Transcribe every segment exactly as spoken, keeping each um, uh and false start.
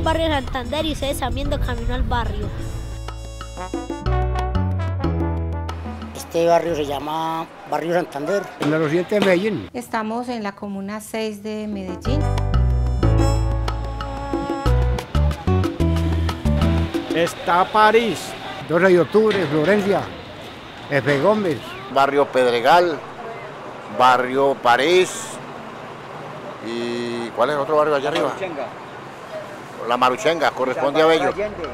barrio de Santander y ustedes están viendo Camino al Barrio. Este barrio se llama Barrio Santander. En el occidente de Medellín. Estamos en la comuna seis de Medellín. Está París. doce de octubre, Florencia. F. Gómez. Barrio Pedregal, Barrio París. ¿Y cuál es el otro barrio allá arriba? Maruchenga. La Maruchenga, corresponde a Bello.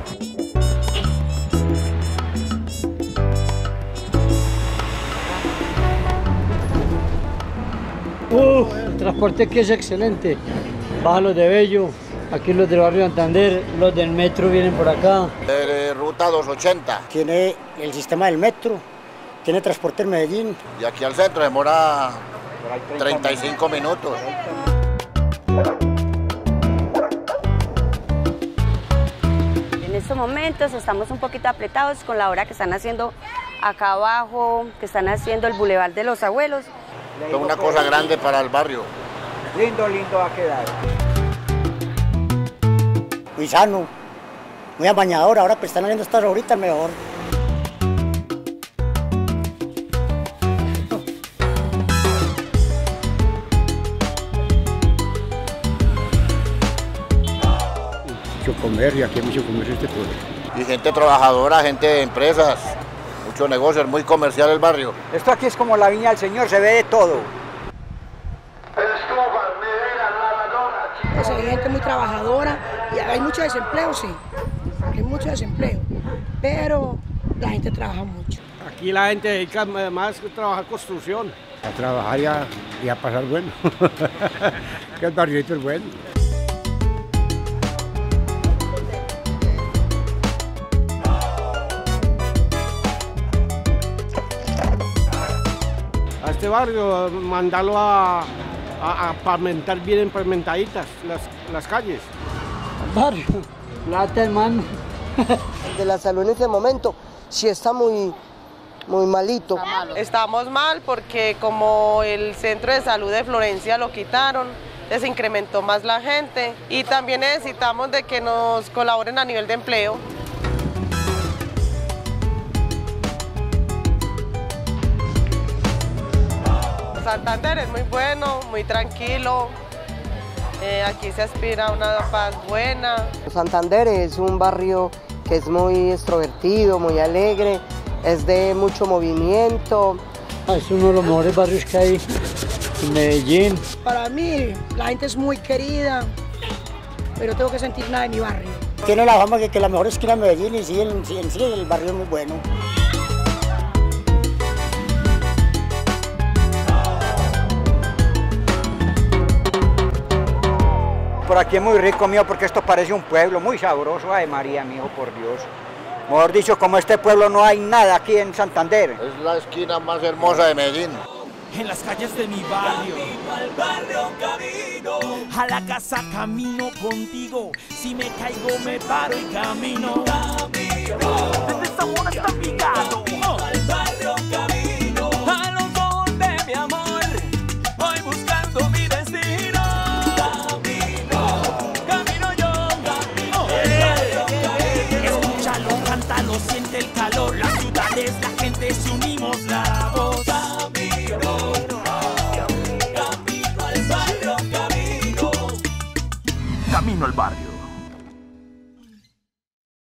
Uh, el transporte aquí es excelente. Bajan los de Bello, aquí los del barrio Santander, los del metro vienen por acá. Eh, ruta doscientos ochenta. Tiene el sistema del metro, tiene transporte en Medellín. Y aquí al centro demora treinta y cinco minutos. En estos momentos estamos un poquito apretados con la obra que están haciendo acá abajo, que están haciendo el Boulevard de los Abuelos. Es una cosa grande para el barrio. Lindo, lindo va a quedar. Muy sano, muy apañador. Ahora que están haciendo estas obritas mejor. Mucho comercio, aquí hay mucho comercio este pueblo. Y gente trabajadora, gente de empresas, muchos negocios, muy comercial el barrio. Esto aquí es como la viña del Señor, se ve de todo. Pues hay gente muy trabajadora y hay mucho desempleo, sí. Hay mucho desempleo, pero la gente trabaja mucho. Aquí la gente dedica más a trabajar construcción. A trabajar y a, y a pasar bueno. Que el barrito es bueno. A este barrio, mandarlo a, a, a pavimentar bien pavimentaditas las, las calles. Barrio, plata hermano. De la salud en este momento sí está muy, muy malito. Estamos mal porque como el centro de salud de Florencia lo quitaron, se incrementó más la gente y también necesitamos de que nos colaboren a nivel de empleo. Santander es muy bueno, muy tranquilo, eh, aquí se aspira a una paz buena. Santander es un barrio que es muy extrovertido, muy alegre, es de mucho movimiento. Es uno de los mejores barrios que hay en Medellín. Para mí, la gente es muy querida, pero tengo que sentir nada de mi barrio. Tiene la fama que es la mejor esquina de Medellín y sí, en, en sí el barrio es muy bueno. Por aquí es muy rico, mío, porque esto parece un pueblo muy sabroso. Ay, María, mijo, por Dios. Mejor dicho, como este pueblo no hay nada aquí en Santander. Es la esquina más hermosa de Medellín. En las calles de mi barrio, camino al barrio, camino. A la casa camino contigo. Si me caigo me paro y camino. Camino. Desde Zamora hasta Envigado. Camino al barrio, camino. A los ojos de mi amor, voy buscando mi destino. Camino, camino yo. Camino al barrio, camino. Escúchalo, cántalo, siente el calor. Las ciudades, la gente, se unimos la voz. Camino al barrio.